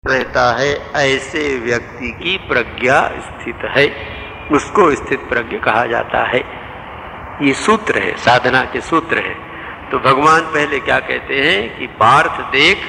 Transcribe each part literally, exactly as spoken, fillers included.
रहता है ऐसे व्यक्ति की प्रज्ञा स्थित है, उसको स्थित प्रज्ञ कहा जाता है। ये सूत्र है, साधना के सूत्र है। तो भगवान पहले क्या कहते हैं कि पार्थ देख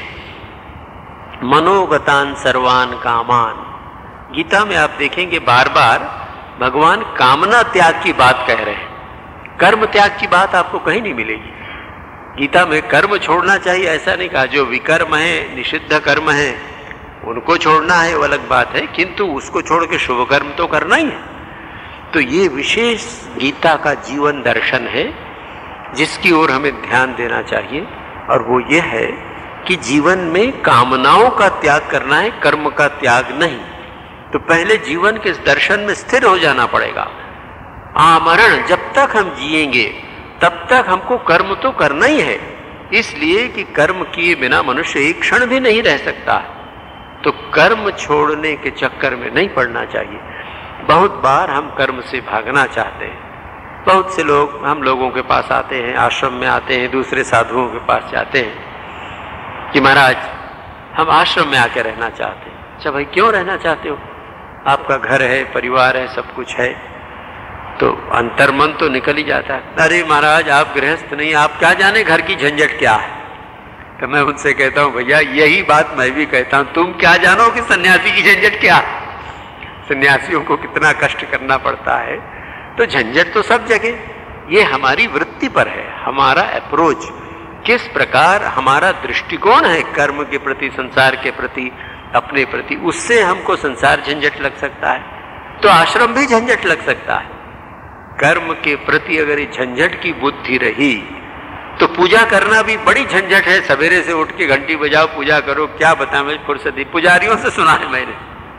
मनोगतान सर्वान कामान। गीता में आप देखेंगे बार बार भगवान कामना त्याग की बात कह रहे हैं, कर्म त्याग की बात आपको कहीं नहीं मिलेगी। गीता में कर्म छोड़ना चाहिए ऐसा नहीं कहा, जो विकर्म है, निषिद्ध कर्म है, उनको छोड़ना है वो अलग बात है, किंतु उसको छोड़ के शुभ कर्म तो करना ही है। तो ये विशेष गीता का जीवन दर्शन है जिसकी ओर हमें ध्यान देना चाहिए, और वो ये है कि जीवन में कामनाओं का त्याग करना है, कर्म का त्याग नहीं। तो पहले जीवन के इस दर्शन में स्थिर हो जाना पड़ेगा। आमरण जब तक हम जिएंगे तब तक हमको कर्म तो करना ही है, इसलिए कि कर्म किए बिना मनुष्य एक क्षण भी नहीं रह सकता। तो कर्म छोड़ने के चक्कर में नहीं पड़ना चाहिए। बहुत बार हम कर्म से भागना चाहते हैं। बहुत से लोग हम लोगों के पास आते हैं, आश्रम में आते हैं, दूसरे साधुओं के पास जाते हैं कि महाराज हम आश्रम में आके रहना चाहते हैं। अच्छा भाई, क्यों रहना चाहते हो? आपका घर है, परिवार है, सब कुछ है। तो अंतर्मन तो निकल ही जाता है, अरे महाराज आप गृहस्थ नहीं, आप क्या जाने घर की झंझट क्या है। तो मैं उनसे कहता हूं भैया यही बात मैं भी कहता हूं, तुम क्या जानो कि सन्यासी की झंझट क्या है। सन्यासियों को कितना कष्ट करना पड़ता है। तो झंझट तो सब जगह, ये हमारी वृत्ति पर है, हमारा अप्रोच किस प्रकार, हमारा दृष्टिकोण है कर्म के प्रति, संसार के प्रति, अपने प्रति, उससे हमको संसार झंझट लग सकता है, तो आश्रम भी झंझट लग सकता है। कर्म के प्रति अगर ये झंझट की बुद्धि रही तो पूजा करना भी बड़ी झंझट है। सवेरे से उठ के घंटी बजाओ, पूजा करो, क्या बताएं, मैं फुर्सत ही पुजारियों से सुना है मैंने।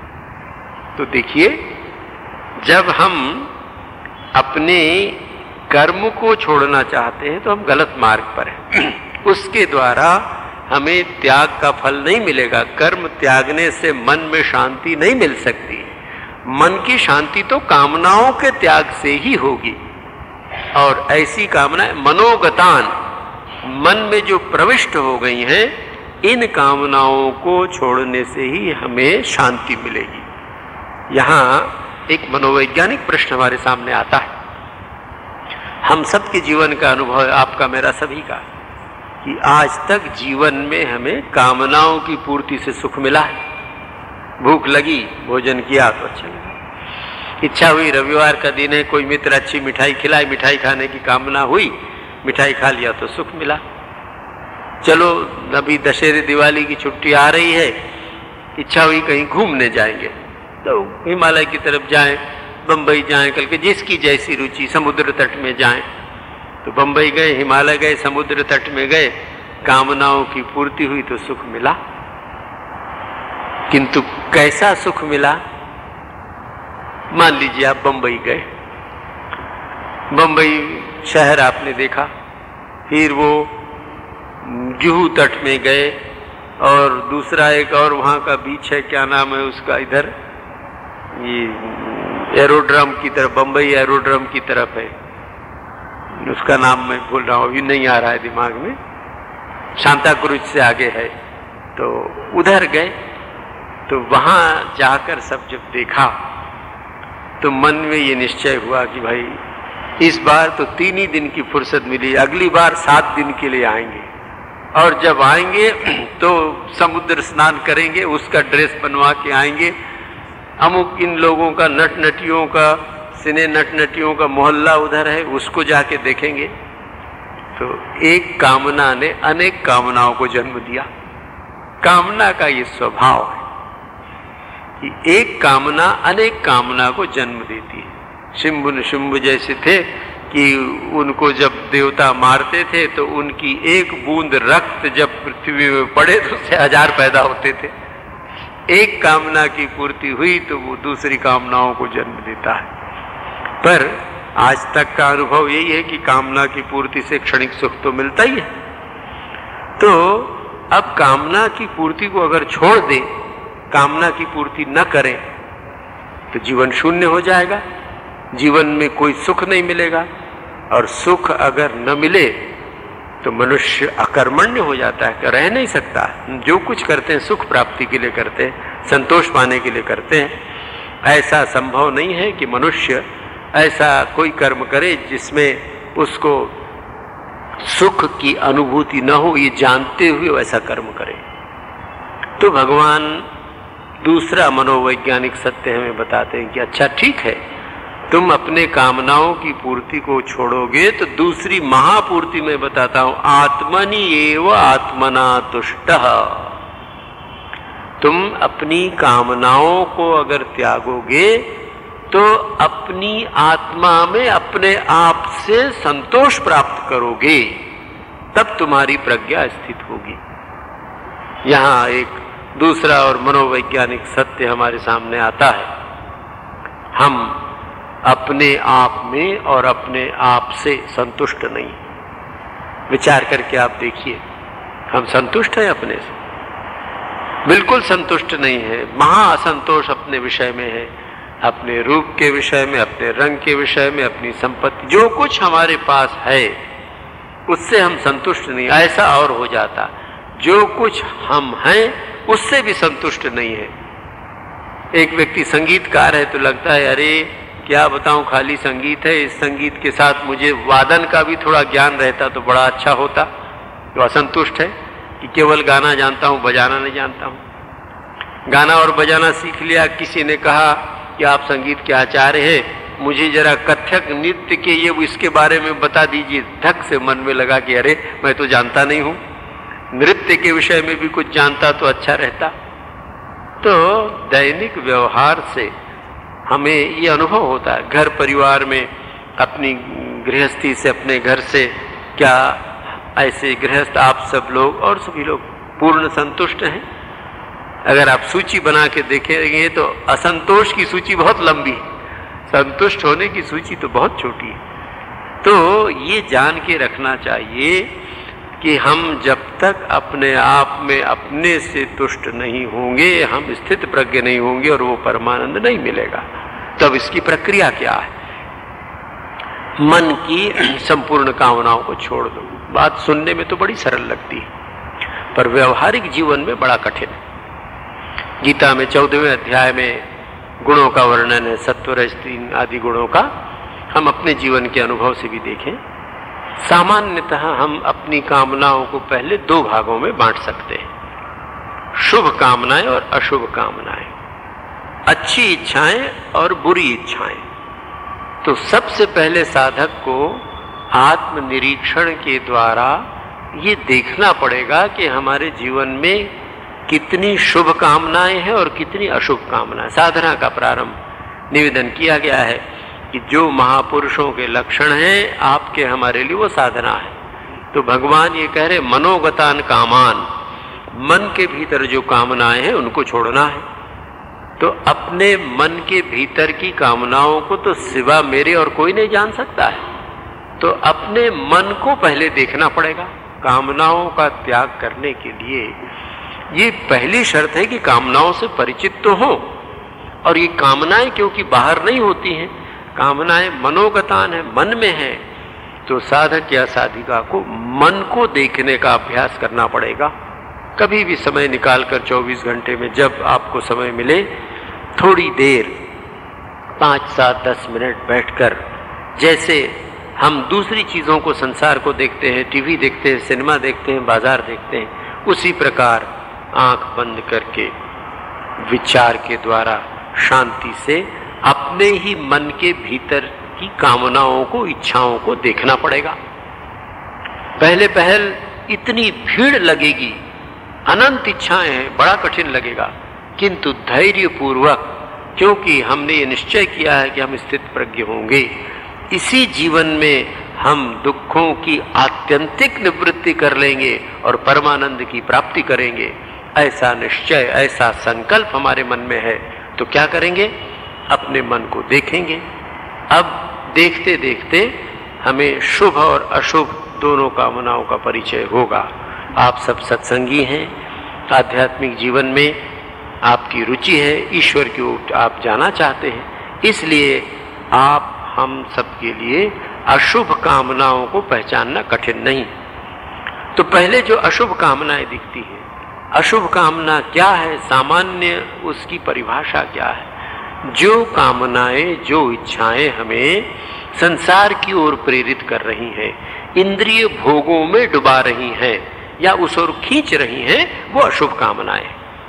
तो देखिए, जब हम अपने कर्म को छोड़ना चाहते हैं तो हम गलत मार्ग पर हैं। उसके द्वारा हमें त्याग का फल नहीं मिलेगा। कर्म त्यागने से मन में शांति नहीं मिल सकती। मन की शांति तो कामनाओं के त्याग से ही होगी, और ऐसी कामनाएं मनोगतान, मन में जो प्रविष्ट हो गई हैं, इन कामनाओं को छोड़ने से ही हमें शांति मिलेगी। यहाँ एक मनोवैज्ञानिक प्रश्न हमारे सामने आता है। हम सबके जीवन का अनुभव है, आपका मेरा सभी का, कि आज तक जीवन में हमें कामनाओं की पूर्ति से सुख मिला है। भूख लगी, भोजन किया तो अच्छा लगा, इच्छा हुई, रविवार का दिन है, कोई मित्र अच्छी मिठाई खिलाई, मिठाई खाने की कामना हुई, मिठाई खा लिया तो सुख मिला। चलो अभी दशहरे दिवाली की छुट्टी आ रही है, इच्छा हुई कहीं घूमने जाएंगे, तो हिमालय की तरफ जाएं, बंबई जाएं, कल के जिसकी जैसी रुचि, समुद्र तट में जाएं। तो बंबई गए, हिमालय गए, समुद्र तट में गए, कामनाओं की पूर्ति हुई तो सुख मिला। किंतु कैसा सुख मिला? मान लीजिए आप बंबई गए, बंबई शहर आपने देखा, फिर वो जुहू तट में गए, और दूसरा एक और वहाँ का बीच है, क्या नाम है उसका, इधर ये एरोड्रम की तरफ, बंबई एरोड्रम की तरफ है, उसका नाम मैं भूल रहा हूँ, अभी नहीं आ रहा है दिमाग में, सांता क्रूज से आगे है। तो उधर गए, तो वहाँ जाकर सब जब देखा तो मन में ये निश्चय हुआ कि भाई इस बार तो तीन ही दिन की फुर्सत मिली, अगली बार सात दिन के लिए आएंगे, और जब आएंगे तो समुद्र स्नान करेंगे, उसका ड्रेस बनवा के आएंगे, अमुक इन लोगों का, नट नटियों का, सिने नट नटियों का मोहल्ला उधर है, उसको जाके देखेंगे। तो एक कामना ने अनेक कामनाओं को जन्म दिया। कामना का ये स्वभाव है कि एक कामना अनेक कामना को जन्म देती है। शिंभु निशुंभ जैसे थे कि उनको जब देवता मारते थे तो उनकी एक बूंद रक्त जब पृथ्वी में पड़े तो उससे हजार पैदा होते थे। एक कामना की पूर्ति हुई तो वो दूसरी कामनाओं को जन्म देता है। पर आज तक का अनुभव यही है कि कामना की पूर्ति से क्षणिक सुख तो मिलता ही है। तो अब कामना की पूर्ति को अगर छोड़ दें, कामना की पूर्ति न करें, तो जीवन शून्य हो जाएगा, जीवन में कोई सुख नहीं मिलेगा। और सुख अगर न मिले तो मनुष्य अकर्मण्य हो जाता है, रह नहीं सकता। जो कुछ करते हैं सुख प्राप्ति के लिए करते हैं, संतोष पाने के लिए करते हैं। ऐसा संभव नहीं है कि मनुष्य ऐसा कोई कर्म करे जिसमें उसको सुख की अनुभूति न हो, ये जानते हुए वैसा कर्म करे। तो भगवान दूसरा मनोवैज्ञानिक सत्य हमें बताते हैं कि अच्छा ठीक है, तुम अपने कामनाओं की पूर्ति को छोड़ोगे तो दूसरी महापूर्ति में बताता हूं, आत्मनि एव आत्मना तुष्टः। तुम अपनी कामनाओं को अगर त्यागोगे तो अपनी आत्मा में अपने आप से संतोष प्राप्त करोगे, तब तुम्हारी प्रज्ञा स्थित होगी। यहां एक दूसरा और मनोवैज्ञानिक सत्य हमारे सामने आता है। हम अपने आप में और अपने आप से संतुष्ट नहीं। विचार करके आप देखिए, हम संतुष्ट हैं अपने से? बिल्कुल संतुष्ट नहीं है। महा असंतोष अपने विषय में है, अपने रूप के विषय में, अपने रंग के विषय में, अपनी संपत्ति, जो कुछ हमारे पास है उससे हम संतुष्ट नहीं। ऐसा और हो जाता, जो कुछ हम हैं उससे भी संतुष्ट नहीं है। एक व्यक्ति संगीतकार है तो लगता है अरे क्या बताऊं, खाली संगीत है, इस संगीत के साथ मुझे वादन का भी थोड़ा ज्ञान रहता तो बड़ा अच्छा होता। तो असंतुष्ट है कि केवल गाना जानता हूं, बजाना नहीं जानता हूं। गाना और बजाना सीख लिया, किसी ने कहा कि आप संगीत के आचार्य हैं, मुझे जरा कथक नृत्य के ये इसके बारे में बता दीजिए। धक से मन में लगा कि अरे मैं तो जानता नहीं हूं, नृत्य के विषय में भी कुछ जानता तो अच्छा रहता। तो दैनिक व्यवहार से हमें ये अनुभव होता है। घर परिवार में अपनी गृहस्थी से, अपने घर से, क्या ऐसे गृहस्थ आप सब लोग और सभी लोग पूर्ण संतुष्ट हैं? अगर आप सूची बना के देखेंगे तो असंतोष की सूची बहुत लंबी है, संतुष्ट होने की सूची तो बहुत छोटी है। तो ये जान के रखना चाहिए कि हम जब तक अपने आप में अपने से तुष्ट नहीं होंगे, हम स्थित प्रज्ञ नहीं होंगे और वो परमानंद नहीं मिलेगा। तब इसकी प्रक्रिया क्या है? मन की संपूर्ण कामनाओं को छोड़ दो। बात सुनने में तो बड़ी सरल लगती है, पर व्यवहारिक जीवन में बड़ा कठिन है। गीता में चौदहवें अध्याय में गुणों का वर्णन है, सत्व रज तीन आदि गुणों का। हम अपने जीवन के अनुभव से भी देखें। सामान्यतः हम अपनी कामनाओं को पहले दो भागों में बांट सकते हैं, शुभ कामनाएं और अशुभ कामनाएं, अच्छी इच्छाएं और बुरी इच्छाएं। तो सबसे पहले साधक को आत्मनिरीक्षण के द्वारा ये देखना पड़ेगा कि हमारे जीवन में कितनी शुभ कामनाएं हैं और कितनी अशुभ कामनाएं। साधना का प्रारंभ निवेदन किया गया है कि जो महापुरुषों के लक्षण हैं आपके हमारे लिए वो साधना है। तो भगवान ये कह रहे मनोगतान कामान, मन के भीतर जो कामनाएं हैं उनको छोड़ना है। तो अपने मन के भीतर की कामनाओं को तो सिवा मेरे और कोई नहीं जान सकता है। तो अपने मन को पहले देखना पड़ेगा। कामनाओं का त्याग करने के लिए ये पहली शर्त है कि कामनाओं से परिचित तो हो। और ये कामनाएं क्योंकि बाहर नहीं होती हैं, कामनाएं मनोगतान है, मन में है, तो साधक या साधिका को मन को देखने का अभ्यास करना पड़ेगा। कभी भी समय निकालकर चौबीस घंटे में जब आपको समय मिले, थोड़ी देर पाँच सात दस मिनट बैठकर, जैसे हम दूसरी चीज़ों को, संसार को देखते हैं, टीवी देखते हैं, सिनेमा देखते हैं, बाजार देखते हैं, उसी प्रकार आंख बंद करके विचार के द्वारा शांति से अपने ही मन के भीतर की कामनाओं को, इच्छाओं को देखना पड़ेगा। पहले पहल इतनी भीड़ लगेगी, अनंत इच्छाएं हैं, बड़ा कठिन लगेगा, किंतु धैर्य पूर्वक, क्योंकि हमने ये निश्चय किया है कि हम स्थित प्रज्ञ होंगे, इसी जीवन में हम दुखों की आत्यंतिक निवृत्ति कर लेंगे और परमानंद की प्राप्ति करेंगे। ऐसा निश्चय, ऐसा संकल्प हमारे मन में है। तो क्या करेंगे? अपने मन को देखेंगे। अब देखते देखते हमें शुभ और अशुभ दोनों कामनाओं का परिचय होगा। आप सब सत्संगी हैं, आध्यात्मिक जीवन में आपकी रुचि है, ईश्वर की ओर आप जाना चाहते हैं, इसलिए आप हम सब के लिए अशुभ कामनाओं को पहचानना कठिन नहीं। तो पहले जो अशुभ कामनाएं दिखती है, अशुभ कामना क्या है, सामान्य उसकी परिभाषा क्या है? जो कामनाएं, जो इच्छाएं हमें संसार की ओर प्रेरित कर रही हैं, इंद्रिय भोगों में डुबा रही हैं या उस ओर खींच रही हैं, वो अशुभ कामनाएं।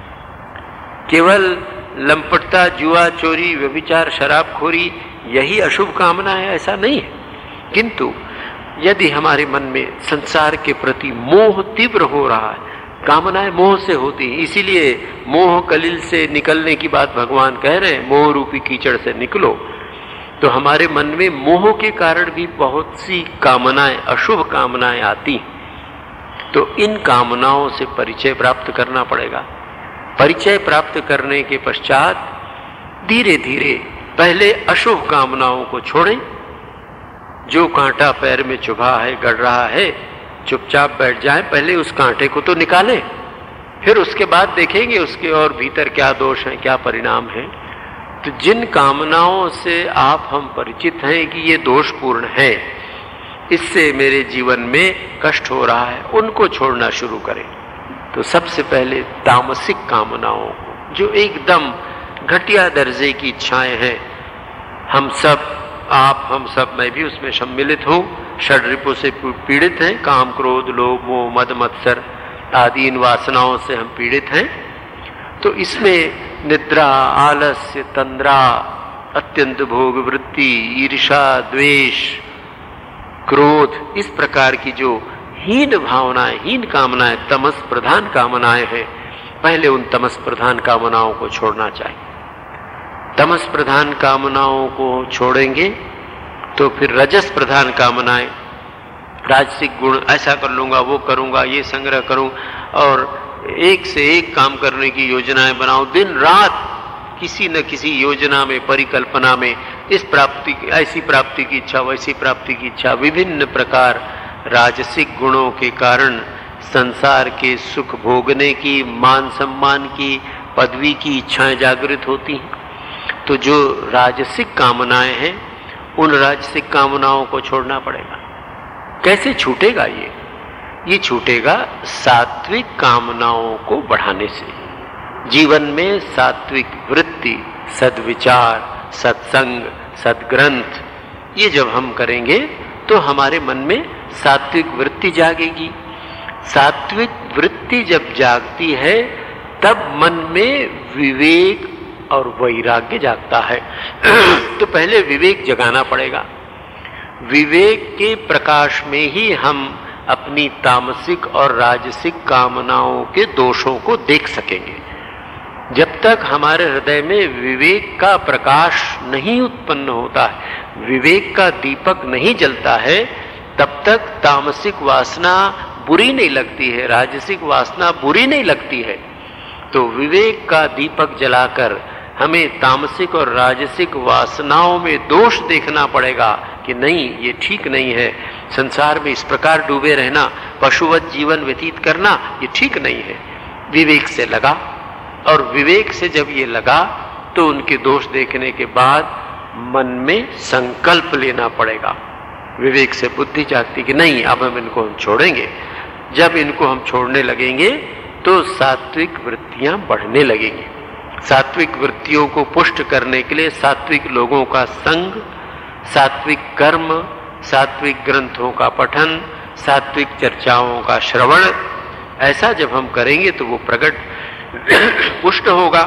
केवल लंपटता, जुआ, चोरी, व्यभिचार, शराबखोरी यही अशुभ कामना है ऐसा नहीं है। किंतु यदि हमारे मन में संसार के प्रति मोह तीव्र हो रहा है, कामनाएं मोह से होती हैं, इसीलिए मोह कलिल से निकलने की बात भगवान कह रहे हैं, मोह रूपी कीचड़ से निकलो। तो हमारे मन में मोह के कारण भी बहुत सी कामनाएं, अशुभ कामनाएं आती। तो इन कामनाओं से परिचय प्राप्त करना पड़ेगा। परिचय प्राप्त करने के पश्चात धीरे धीरे पहले अशुभ कामनाओं को छोड़ें। जो कांटा पैर में चुभा है, गड़ रहा है, चुपचाप बैठ जाएं, पहले उस कांटे को तो निकालें, फिर उसके बाद देखेंगे उसके और भीतर क्या दोष है, क्या परिणाम है। तो जिन कामनाओं से आप हम परिचित हैं कि ये दोषपूर्ण है, इससे मेरे जीवन में कष्ट हो रहा है, उनको छोड़ना शुरू करें। तो सबसे पहले तामसिक कामनाओं को, जो एकदम घटिया दर्जे की इच्छाएं हैं, हम सब, आप, हम सब, मैं भी उसमें सम्मिलित हूँ, षड्रिपु से पीड़ित हैं, काम, क्रोध, लोभ, मोह, मद, मत्सर आदि इन वासनाओं से हम पीड़ित हैं। तो इसमें निद्रा, आलस्य, तंद्रा, अत्यंत भोग वृत्ति, ईर्षा, द्वेष, क्रोध, इस प्रकार की जो हीन भावनाएं, हीन कामनाएं, तमस प्रधान कामनाएं हैं, पहले उन तमस प्रधान कामनाओं को छोड़ना चाहिए। तमस प्रधान कामनाओं को छोड़ेंगे तो फिर रजस प्रधान कामनाएं, राजसिक गुण, ऐसा कर लूंगा, वो करूंगा, ये संग्रह करूं, और एक से एक काम करने की योजनाएं बनाऊं, दिन रात किसी न किसी योजना में, परिकल्पना में, इस प्राप्ति, ऐसी प्राप्ति की इच्छा, वैसी प्राप्ति की इच्छा, विभिन्न प्रकार राजसिक गुणों के कारण संसार के सुख भोगने की, मान सम्मान की, पदवी की इच्छाएं जागृत होती हैं। तो जो राजसिक कामनाएं हैं, उन राजसिक कामनाओं को छोड़ना पड़ेगा। कैसे छूटेगा ये? ये छूटेगा सात्विक कामनाओं को बढ़ाने से। जीवन में सात्विक वृत्ति, सद्विचार, सत्संग, सद्ग्रंथ, ये जब हम करेंगे तो हमारे मन में सात्विक वृत्ति जागेगी। सात्विक वृत्ति जब जागती है तब मन में विवेक और वैराग्य जागता है। तो पहले विवेक जगाना पड़ेगा। विवेक के प्रकाश में ही हम अपनी तामसिक और राजसिक कामनाओं के दोषों को देख सकेंगे। जब तक हमारे हृदय में विवेक का प्रकाश नहीं उत्पन्न होता है, विवेक का दीपक नहीं जलता है, तब तक तामसिक वासना बुरी नहीं लगती है, राजसिक वासना बुरी नहीं लगती है। तो विवेक का दीपक जलाकर हमें तामसिक और राजसिक वासनाओं में दोष देखना पड़ेगा कि नहीं, ये ठीक नहीं है, संसार में इस प्रकार डूबे रहना, पशुवत जीवन व्यतीत करना, ये ठीक नहीं है। विवेक से लगा, और विवेक से जब ये लगा तो उनके दोष देखने के बाद मन में संकल्प लेना पड़ेगा। विवेक से बुद्धि जागती कि नहीं, अब हम इनको हम छोड़ेंगे। जब इनको हम छोड़ने लगेंगे तो सात्विक वृत्तियां बढ़ने लगेंगी। सात्विक वृत्तियों को पुष्ट करने के लिए सात्विक लोगों का संग, सात्विक कर्म, सात्विक ग्रंथों का पठन, सात्विक चर्चाओं का श्रवण, ऐसा जब हम करेंगे तो वो प्रकट पुष्ट होगा।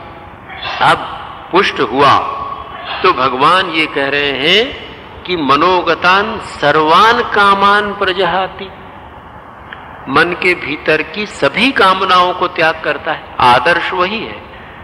अब पुष्ट हुआ तो भगवान ये कह रहे हैं कि मनोगतान सर्वान कामान प्रजहाति, मन के भीतर की सभी कामनाओं को त्याग करता है। आदर्श वही है।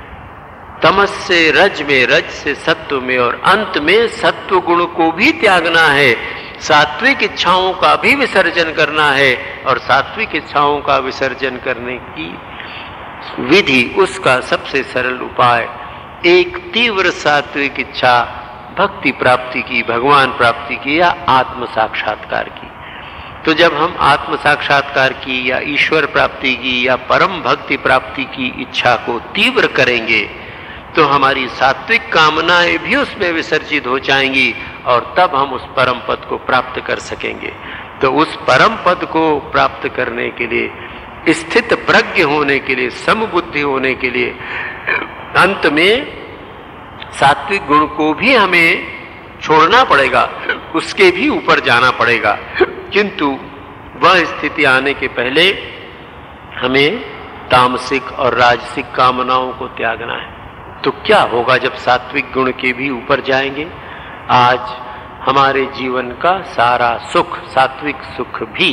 तमस से रज में, रज से सत्व में, और अंत में सत्व गुण को भी त्यागना है। सात्विक इच्छाओं का भी विसर्जन करना है, और सात्विक इच्छाओं का विसर्जन करने की विधि, उसका सबसे सरल उपाय एक तीव्र सात्विक इच्छा भक्ति प्राप्ति की, भगवान प्राप्ति की या आत्म साक्षात्कार की। तो जब हम आत्म साक्षात्कार की या ईश्वर प्राप्ति की या परम भक्ति प्राप्ति की इच्छा को तीव्र करेंगे तो हमारी सात्विक कामनाएं भी उसमें विसर्जित हो जाएंगी, और तब हम उस परम पद को प्राप्त कर सकेंगे। तो उस परम पद को प्राप्त करने के लिए, स्थित प्रज्ञ होने के लिए, समबुद्धि होने के लिए अंत में सात्विक गुण को भी हमें छोड़ना पड़ेगा, उसके भी ऊपर जाना पड़ेगा। किंतु वह स्थिति आने के पहले हमें तामसिक और राजसिक कामनाओं को त्यागना है। तो क्या होगा जब सात्विक गुण के भी ऊपर जाएंगे? आज हमारे जीवन का सारा सुख, सात्विक सुख भी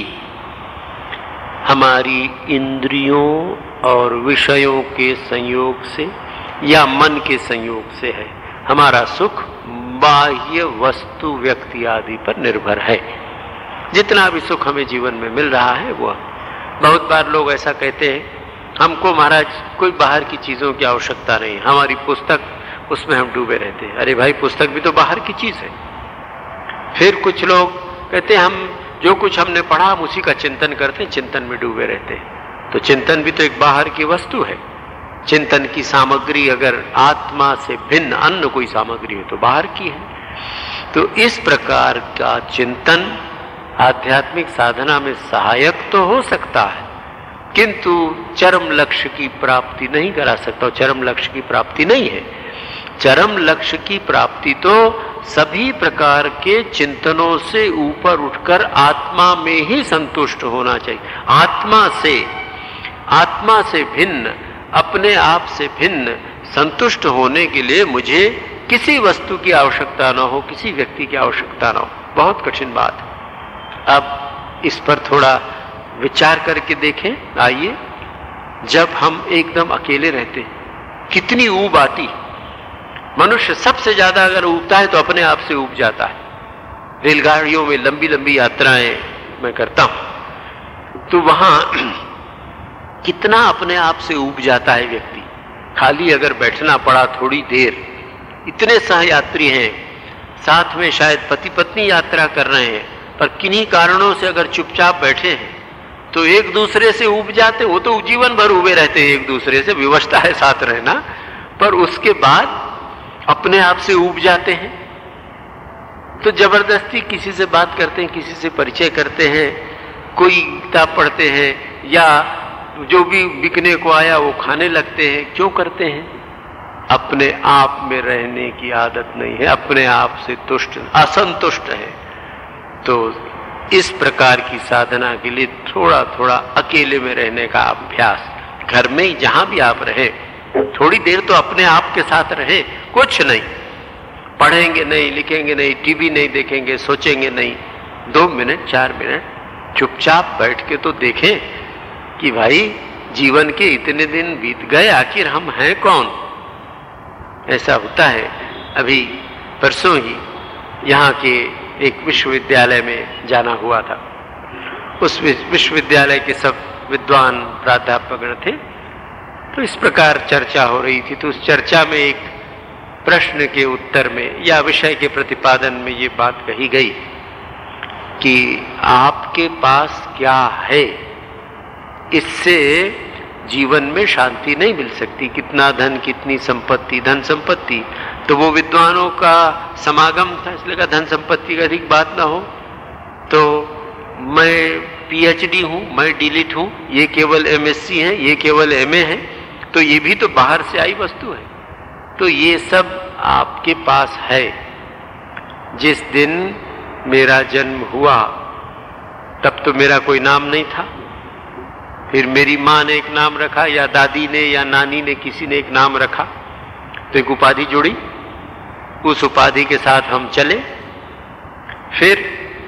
हमारी इंद्रियों और विषयों के संयोग से या मन के संयोग से है। हमारा सुख बाह्य वस्तु, व्यक्ति आदि पर निर्भर है। जितना भी सुख हमें जीवन में मिल रहा है वो, बहुत बार लोग ऐसा कहते हैं, हमको महाराज कोई बाहर की चीजों की आवश्यकता नहीं, हमारी पुस्तक उसमें हम डूबे रहते हैं। अरे भाई, पुस्तक भी तो बाहर की चीज है। फिर कुछ लोग कहते हैं, हम जो कुछ हमने पढ़ा हम उसी का चिंतन करते हैं, चिंतन में डूबे रहते हैं। तो चिंतन भी तो एक बाहर की वस्तु है। चिंतन की सामग्री अगर आत्मा से भिन्न अन्य कोई सामग्री है तो बाहर की है। तो इस प्रकार का चिंतन आध्यात्मिक साधना में सहायक तो हो सकता है, किंतु चरम लक्ष्य की प्राप्ति नहीं करा सकता। चरम लक्ष्य की प्राप्ति नहीं है। चरम लक्ष्य की प्राप्ति तो सभी प्रकार के चिंतनों से ऊपर उठकर आत्मा में ही संतुष्ट होना चाहिए। आत्मा से, आत्मा से भिन्न, अपने आप से भिन्न संतुष्ट होने के लिए मुझे किसी वस्तु की आवश्यकता न हो, किसी व्यक्ति की आवश्यकता न हो। बहुत कठिन बात है। अब इस पर थोड़ा विचार करके देखें। आइए, जब हम एकदम अकेले रहते हैं कितनी ऊब आती। मनुष्य सबसे ज्यादा अगर ऊबता है तो अपने आप से ऊब जाता है। रेलगाड़ियों में लंबी लंबी यात्राएं मैं करता हूं तो वहां कितना अपने आप से ऊब जाता है व्यक्ति। खाली अगर बैठना पड़ा थोड़ी देर, इतने सहयात्री हैं, साथ में शायद पति पत्नी यात्रा कर रहे हैं, पर किन्हीं कारणों से अगर चुपचाप बैठे हैं तो एक दूसरे से ऊब जाते। वो तो जीवन भर उबे रहते हैं एक दूसरे से, विवशता है साथ रहना, पर उसके बाद अपने आप से ऊब जाते हैं। तो जबरदस्ती किसी से बात करते हैं, किसी से परिचय करते हैं, कोई किताब पढ़ते हैं, या जो भी बिकने को आया वो खाने लगते हैं। क्यों करते हैं? अपने आप में रहने की आदत नहीं है, अपने आप से तुष्ट, असंतुष्ट है। तो इस प्रकार की साधना के लिए थोड़ा थोड़ा अकेले में रहने का अभ्यास, घर में ही जहां भी आप रहे थोड़ी देर तो अपने आप के साथ रहे। कुछ नहीं, पढ़ेंगे नहीं, लिखेंगे नहीं, टीवी नहीं देखेंगे, सोचेंगे नहीं, दो मिनट चार मिनट चुपचाप बैठ के तो देखें कि भाई जीवन के इतने दिन बीत गए, आखिर हम हैं कौन। ऐसा होता है। अभी परसों ही यहाँ के एक विश्वविद्यालय में जाना हुआ था। उस विश्वविद्यालय के सब विद्वान प्राध्यापक थे। तो इस प्रकार चर्चा हो रही थी। तो उस चर्चा में एक प्रश्न के उत्तर में या विषय के प्रतिपादन में ये बात कही गई कि आपके पास क्या है, इससे जीवन में शांति नहीं मिल सकती। कितना धन, कितनी संपत्ति, धन संपत्ति, तो वो विद्वानों का समागम था, इसलिए कहा धन संपत्ति का अधिक बात ना हो। तो मैं पीएचडी हूं, मैं डीलिट हूं, ये केवल एमएससी है, ये केवल एमए है, तो ये भी तो बाहर से आई वस्तु है। तो ये सब आपके पास है। जिस दिन मेरा जन्म हुआ तब तो मेरा कोई नाम नहीं था। फिर मेरी माँ ने एक नाम रखा, या दादी ने या नानी ने, किसी ने एक नाम रखा, तो एक उपाधि जुड़ी। उस उपाधि के साथ हम चले। फिर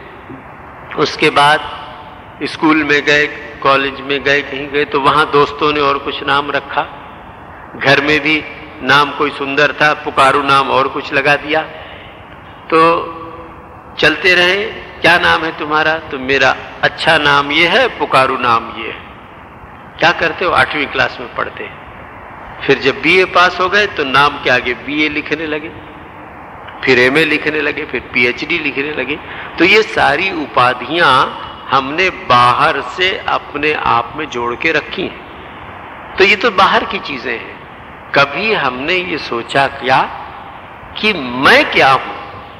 उसके बाद स्कूल में गए, कॉलेज में गए, कहीं गए तो वहां दोस्तों ने और कुछ नाम रखा। घर में भी नाम कोई सुंदर था, पुकारू नाम और कुछ लगा दिया। तो चलते रहे, क्या नाम है तुम्हारा? तो मेरा अच्छा नाम ये है, पुकारू नाम ये है। क्या करते हो? आठवीं क्लास में पढ़ते हैं। फिर जब बीए पास हो गए तो नाम के आगे बीए लिखने लगे, फिर एमए लिखने लगे, फिर पीएचडी लिखने लगे। तो ये सारी उपाधियां हमने बाहर से अपने आप में जोड़ के रखी हैं। तो ये तो बाहर की चीजें हैं। कभी हमने ये सोचा क्या कि मैं क्या हूं?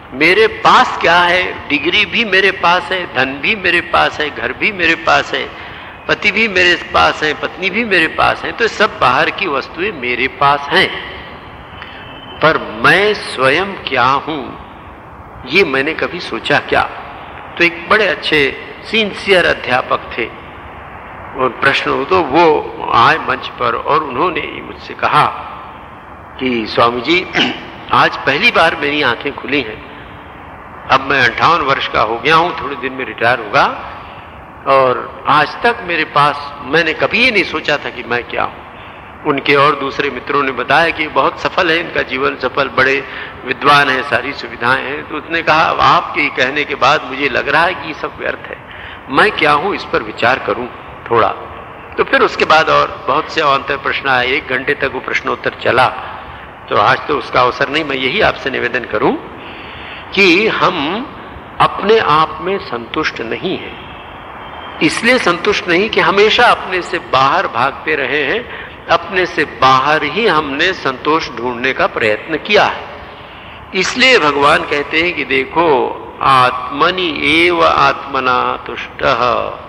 मेरे पास क्या है, डिग्री भी मेरे पास है, धन भी मेरे पास है, घर भी मेरे पास है, पति भी मेरे पास है, पत्नी भी मेरे पास है, तो सब बाहर की वस्तुएं मेरे पास हैं, पर मैं स्वयं क्या हूं ये मैंने कभी सोचा क्या? तो एक बड़े अच्छे सिंसियर अध्यापक थे और प्रश्न हो तो वो आए मंच पर और उन्होंने मुझसे कहा कि स्वामी जी आज पहली बार मेरी आंखें खुली हैं। अब मैं अट्ठावन वर्ष का हो गया हूं, थोड़े दिन में रिटायर होगा, और आज तक मेरे पास मैंने कभी ये नहीं सोचा था कि मैं क्या हूं। उनके और दूसरे मित्रों ने बताया कि बहुत सफल है इनका जीवन, सफल, बड़े विद्वान हैं, सारी सुविधाएं हैं। तो उसने कहा अब आपके कहने के बाद मुझे लग रहा है कि ये सब व्यर्थ है, मैं क्या हूं इस पर विचार करूं थोड़ा। तो फिर उसके बाद और बहुत से अवान्तर प्रश्न आए, एक घंटे तक वो प्रश्नोत्तर चला। तो आज तो उसका अवसर नहीं, मैं यही आपसे निवेदन करूं कि हम अपने आप में संतुष्ट नहीं हैं। इसलिए संतुष्ट नहीं कि हमेशा अपने से बाहर भागते रहे हैं, अपने से बाहर ही हमने संतोष ढूंढने का प्रयत्न किया है। इसलिए भगवान कहते हैं कि देखो आत्मनि एव आत्मना तुष्टः,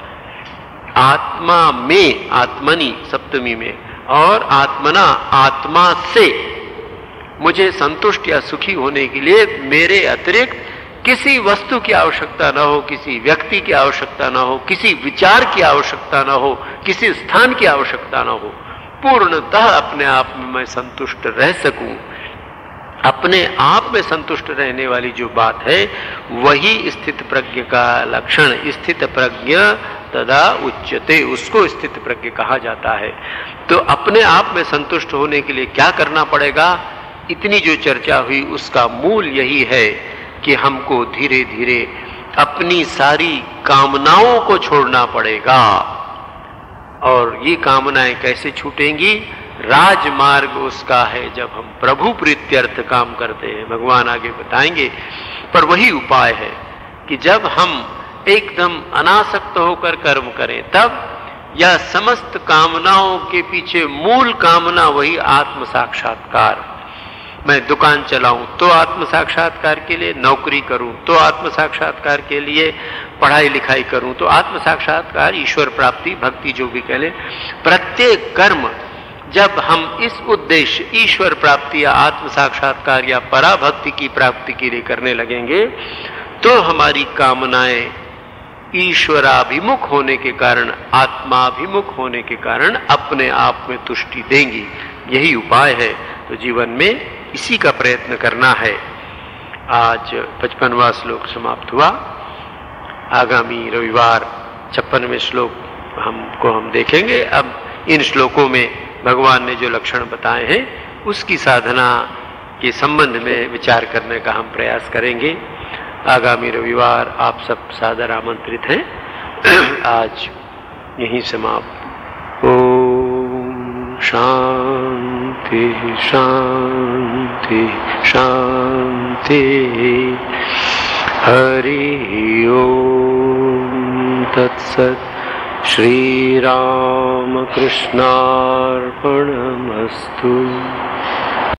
आत्मा में, आत्मनि सप्तमी में, और आत्मना आत्मा से मुझे संतुष्ट या सुखी होने के लिए मेरे अतिरिक्त किसी वस्तु की आवश्यकता न हो, किसी व्यक्ति की आवश्यकता न हो, किसी विचार की आवश्यकता न हो, किसी स्थान की आवश्यकता न हो। पूर्णतः अपने आप में मैं संतुष्ट रह सकूं। अपने आप में संतुष्ट रहने वाली जो बात है वही स्थित प्रज्ञ का लक्षण। स्थित प्रज्ञ तदा उच्यते, उसको स्थित प्रज्ञ कहा जाता है। तो अपने आप में संतुष्ट होने के लिए क्या करना पड़ेगा? इतनी जो चर्चा हुई उसका मूल यही है कि हमको धीरे धीरे अपनी सारी कामनाओं को छोड़ना पड़ेगा। और ये कामनाएं कैसे छूटेंगी? राजमार्ग उसका है जब हम प्रभु प्रीत्यर्थ काम करते हैं, भगवान आगे बताएंगे। पर वही उपाय है कि जब हम एकदम अनासक्त होकर कर्म करें तब, या समस्त कामनाओं के पीछे मूल कामना वही आत्म साक्षात्कार। मैं दुकान चलाऊं तो आत्म साक्षात्कार के लिए, नौकरी करूं तो आत्म साक्षात्कार के लिए, पढ़ाई लिखाई करूं तो आत्म साक्षात्कार, ईश्वर प्राप्ति, भक्ति जो भी कह लें, प्रत्येक कर्म जब हम इस उद्देश्य ईश्वर प्राप्ति या आत्म साक्षात्कार या पराभक्ति की प्राप्ति के लिए करने लगेंगे तो हमारी कामनाएं ईश्वराभिमुख होने के कारण, आत्माभिमुख होने के कारण अपने आप में तुष्टि देंगी। यही उपाय है। तो जीवन में इसी का प्रयत्न करना है। आज पचपनवां श्लोक समाप्त हुआ। आगामी रविवार छप्पनवें श्लोक हमको हम देखेंगे। अब इन श्लोकों में भगवान ने जो लक्षण बताए हैं उसकी साधना के संबंध में विचार करने का हम प्रयास करेंगे। आगामी रविवार आप सब सादर आमंत्रित हैं। आज यहीं समाप्त। ओम शांति शांति शांति। हरि ओम तत्सत्। श्री राम कृष्णार्पणमस्तु।